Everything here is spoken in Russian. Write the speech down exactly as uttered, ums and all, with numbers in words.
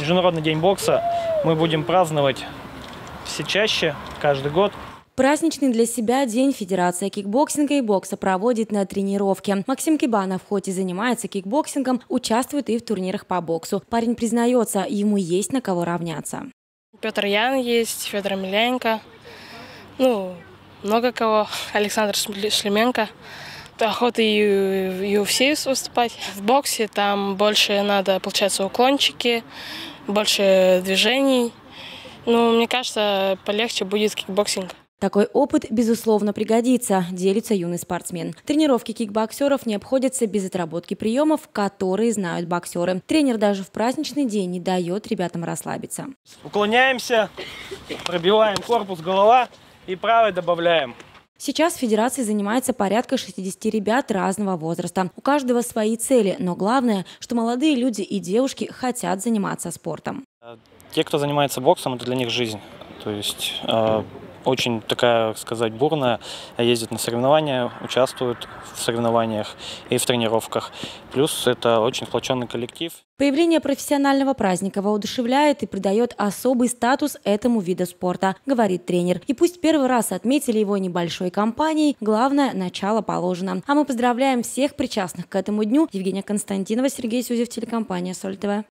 Международный день бокса мы будем праздновать все чаще, каждый год. Праздничный для себя день Федерация кикбоксинга и бокса проводит на тренировке. Максим Кибанов, хоть и занимается кикбоксингом, участвует и в турнирах по боксу. Парень признается, ему есть на кого равняться. Петр Ян есть, Федор Емельяненко, ну, много кого, Александр Шлеменко. Охота и в ю эф си выступать. В боксе там больше надо, получается, уклончики, больше движений. Ну, мне кажется, полегче будет кикбоксинг. Такой опыт, безусловно, пригодится, делится юный спортсмен. Тренировки кикбоксеров не обходятся без отработки приемов, которые знают боксеры. Тренер даже в праздничный день не дает ребятам расслабиться. Уклоняемся, пробиваем корпус, голова и правой добавляем. Сейчас в федерации занимается порядка шестидесяти ребят разного возраста. У каждого свои цели, но главное, что молодые люди и девушки хотят заниматься спортом. Те, кто занимается боксом, это для них жизнь. То есть э, очень такая, сказать, бурная, ездят на соревнования, участвуют в соревнованиях и в тренировках. Плюс это очень сплоченный коллектив. Появление профессионального праздника воодушевляет и придает особый статус этому виду спорта, говорит тренер. И пусть первый раз отметили его небольшой компанией, главное, начало положено. А мы поздравляем всех причастных к этому дню. Евгения Константинова, Сергей Сюзев, телекомпания Соль ТВ.